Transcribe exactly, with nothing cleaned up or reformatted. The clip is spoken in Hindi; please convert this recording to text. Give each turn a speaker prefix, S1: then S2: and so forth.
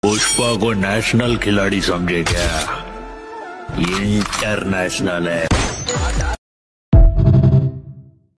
S1: पुष्पा को नेशनल खिलाड़ी समझे क्या? इंटरनेशनल है।